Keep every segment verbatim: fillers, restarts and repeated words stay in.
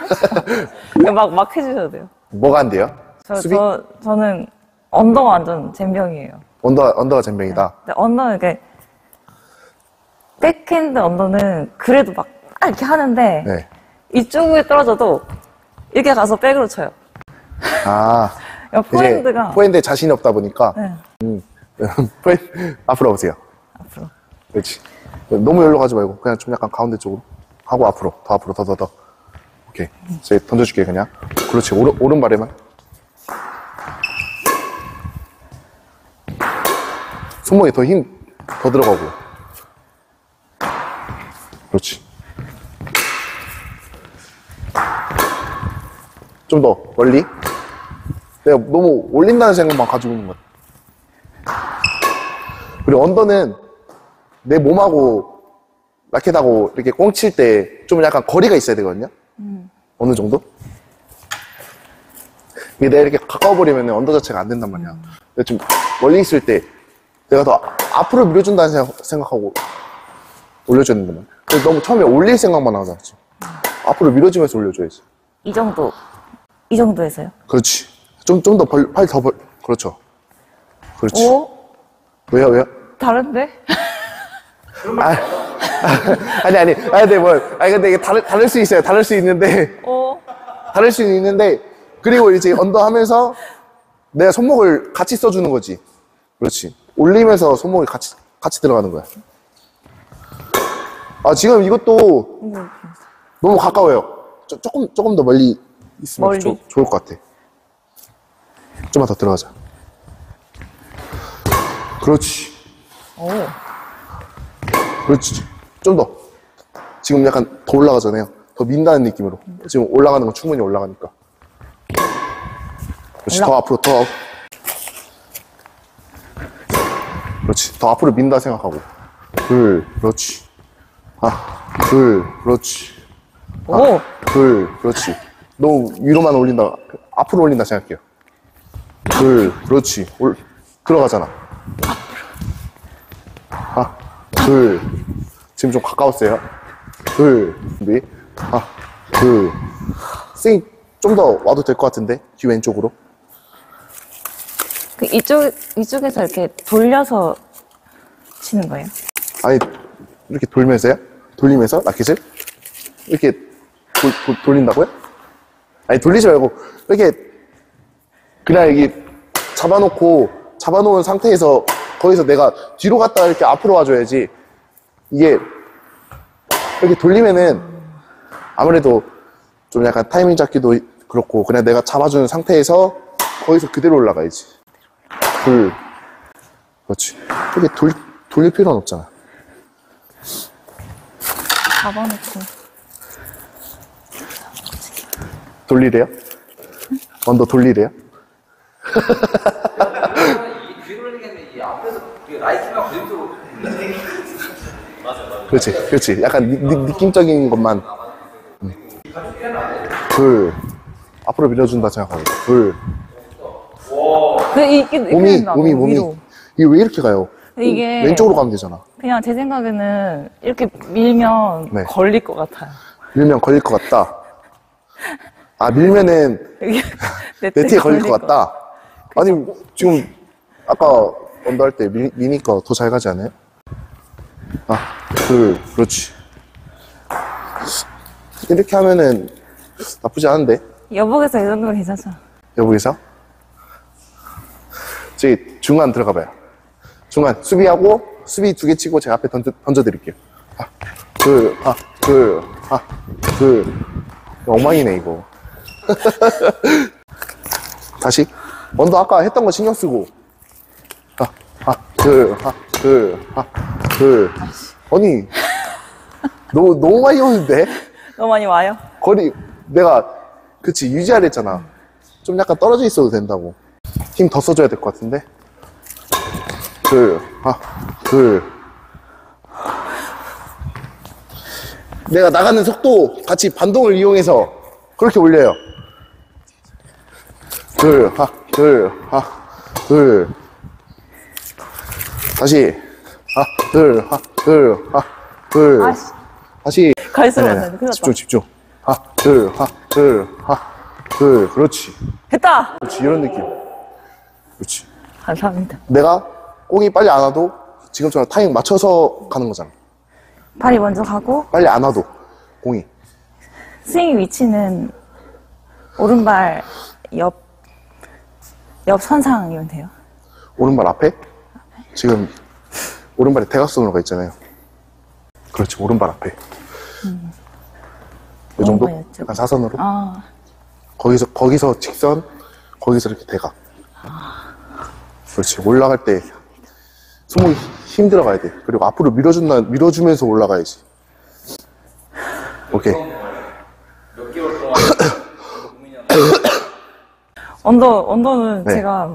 막, 막 해주셔도 돼요. 뭐가 안 돼요? 저, 수비? 저, 저는 언더가 완전 젬병이에요. 언더, 언더가 젬병이다. 네. 언더는 이렇게, 백핸드 언더는 그래도 막, 딱 이렇게 하는데, 네. 이쪽에 떨어져도, 이렇게 가서 백으로 쳐요. 아. 포핸드가. 포핸드에 자신이 없다 보니까. 네. 음. 포핸드, 앞으로 오세요. 앞으로. 그렇지. 너무 열로 가지 말고, 그냥 좀 약간 가운데 쪽으로. 하고 앞으로. 더 앞으로, 더, 더, 더. 오케이. 이제 던져줄게, 그냥. 그렇지. 오른, 오른발에만. 손목에 더 힘, 더 들어가고. 그렇지. 좀 더 멀리. 내가 너무 올린다는 생각만 가지고 있는 것 같아. 그리고 언더는 내 몸하고 라켓하고 이렇게 꽁칠 때 좀 약간 거리가 있어야 되거든요. 음. 어느 정도? 이게 내가 이렇게 가까워 버리면 언더 자체가 안 된단 말이야. 음. 근데 좀 멀리 있을 때 내가 더 앞으로 밀어준다는 생각, 생각하고 올려줘야 된단 말이야. 근데 너무 처음에 올릴 생각만 하잖아. 음. 앞으로 밀어주면서 올려줘야지. 이 정도, 이 정도에서요? 그렇지. 좀, 좀 더 벌, 팔 더 벌, 그렇죠. 그렇지. 오? 왜요, 왜요? 다른데? 아, 아니, 아니, 아니, 근데 뭐, 아니, 근데 이게 다를, 다를 수 있어요. 다를 수 있는데. 오? 다를 수 있는데, 그리고 이제 언더 하면서 내가 손목을 같이 써주는 거지. 그렇지. 올리면서 손목이 같이, 같이 들어가는 거야. 아, 지금 이것도 음. 너무 가까워요. 조, 조금, 조금 더 멀리 있으면 멀리. 조, 좋을 것 같아. 좀만 더 들어가자. 그렇지. 오. 그렇지. 좀 더. 지금 약간 더 올라가잖아요. 더 민다는 느낌으로. 지금 올라가는 건 충분히 올라가니까. 그렇지. 올라... 더 앞으로, 더. 그렇지. 더 앞으로 민다 생각하고. 둘, 그렇지. 아, 둘, 그렇지. 아, 오. 둘, 그렇지. 너무 위로만 올린다. 앞으로 올린다 생각해요. 둘, 그렇지. 올, 들어가잖아. 아, 둘. 지금 좀 가까웠어요. 둘, 준비. 아, 둘. 쌩, 좀 더 와도 될 것 같은데? 뒤 왼쪽으로. 그 이쪽, 이쪽에서 이렇게 돌려서 치는 거예요? 아니, 이렇게 돌면서요? 돌리면서? 라켓을? 이렇게 돌, 돌, 돌린다고요? 아니, 돌리지 말고, 이렇게, 그냥 여기 잡아놓고, 잡아놓은 상태에서, 거기서 내가 뒤로 갔다가 이렇게 앞으로 와줘야지. 이게, 이렇게 돌리면은, 아무래도 좀 약간 타이밍 잡기도 그렇고, 그냥 내가 잡아주는 상태에서, 거기서 그대로 올라가야지. 돌. 그렇지. 이렇게 돌, 돌릴 필요는 없잖아. 잡아놓고. 돌리래요? 응? 언더 돌리래요? 이 뒤로 올리겠네. 이 앞에서 라이트가 왼쪽으로. 맞아, 맞아. 그렇지, 그렇지. 약간 니, 니, 느낌적인 것만. 응. 둘. 앞으로 밀어준다 생각하고. 둘. 그, 이게, 몸이, 몸이, 몸이. 이게 왜 이렇게 가요? 이게. 왼쪽으로 가면 되잖아. 그냥 제 생각에는 이렇게 밀면 네. 걸릴 것 같아요. 밀면 걸릴 것 같다. 아, 밀면은 네트에 걸릴 것 같다. 아니, 지금 아까 언더 할 때 미니까 더 잘 가지 않아요? 아, 둘, 그렇지. 이렇게 하면은 나쁘지 않은데? 여복에서 이 정도면 괜찮죠? 여보기서? 저기 중간 들어가 봐요. 중간 수비하고 수비 두 개 치고 제가 앞에 던져, 던져드릴게요. 아, 둘, 아, 둘, 아, 둘. 엉망이네 이거. 다시. 먼저 아까 했던 거 신경 쓰고. 아, 아, 둘, 아, 둘, 아, 둘. 아니, 너무, 너무 많이 오는데? 너무 많이 와요? 거리, 내가, 그치, 유지하려 했잖아. 좀 약간 떨어져 있어도 된다고. 힘 더 써줘야 될 것 같은데? 둘, 아, 둘. 내가 나가는 속도 같이 반동을 이용해서 그렇게 올려요. 둘, 하, 둘, 하, 둘. 다시. 하, 둘, 하, 둘, 하, 둘. 아씨. 다시. 갈수록 아니, 안 아니, 되네. 큰일 났다. 집중, 집중. 하, 둘, 하, 둘. 둘, 하, 둘, 그렇지. 했다! 그렇지, 이런 느낌. 그렇지. 감사합니다. 내가 공이 빨리 안 와도 지금처럼 타이밍 맞춰서 가는 거잖아. 발이 먼저 가고, 빨리 안 와도 공이. 스윙 위치는 오른발 옆, 옆 선상이면 돼요. 오른발 앞에? 지금 오른발에 대각선으로 가 있잖아요. 그렇지, 오른발 앞에. 음. 이 정도? 오른발이었죠. 한 사선으로? 아, 거기서, 거기서 직선, 거기서 이렇게 대각. 그렇지, 올라갈 때 손목이 힘 들어가야 돼. 그리고 앞으로 밀어준다, 밀어주면서 올라가야지. 오케이. 몇 개월 동안 고민이었나? 언더, 언더는 네. 제가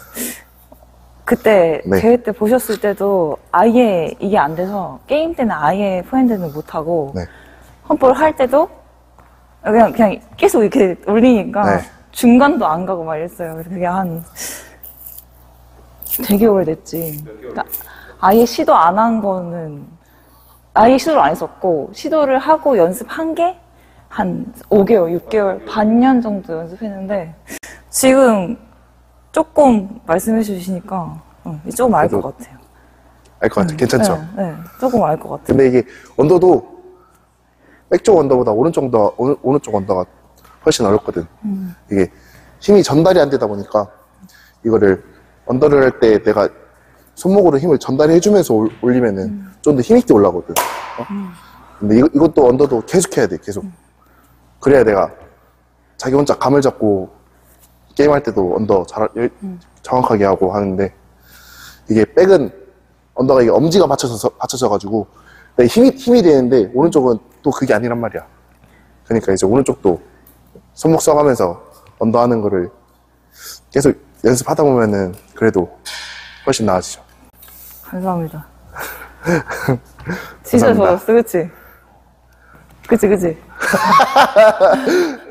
그때 네. 대회 때 보셨을 때도 아예 이게 안 돼서 게임 때는 아예 포핸드는 못하고 네. 홈볼 할 때도 그냥, 그냥 계속 이렇게 올리니까 네. 중간도 안 가고 막 이랬어요. 그래서 그게 한 되게 오래됐지. 그러니까 아예 시도 안 한 거는 아예 시도를 안 했었고 시도를 하고 연습한 게 한 오 개월, 육 개월, 반년 정도 연습했는데 지금 조금 말씀해 주시니까 어, 조금 알 것 그래도 같아요. 알 것 같아. 괜찮죠? 네, 네, 조금 알 것 같아요. 근데 이게 언더도 백쪽 언더보다 오른쪽 언더, 오른, 오른쪽 언더가 훨씬 어렵거든. 음. 이게 힘이 전달이 안 되다 보니까 이거를 언더를 할 때 내가 손목으로 힘을 전달해 주면서 올- 올리면은 음. 좀 더 힘있게 올라오거든. 어? 근데 이거, 이것도 언더도 계속 해야 돼, 계속. 음. 그래야 내가 자기 혼자 감을 잡고 게임할 때도 언더 잘, 음. 정확하게 하고 하는데 이게 백은 언더가 이게 엄지가 받쳐서, 받쳐져가지고 내 힘이, 힘이 되는데 오른쪽은 또 그게 아니란 말이야. 그러니까 이제 오른쪽도 손목 써가면서 언더 하는 거를 계속 연습하다 보면은 그래도 훨씬 나아지죠. 감사합니다. 진짜 감사합니다. 좋았어, 그치? 그치, 그치?